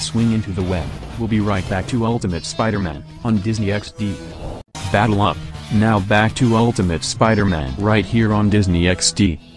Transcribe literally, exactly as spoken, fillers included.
swing into the web. We'll be right back to Ultimate Spider-Man on Disney X D. Battle up. Now back to Ultimate Spider-Man right here on Disney X D.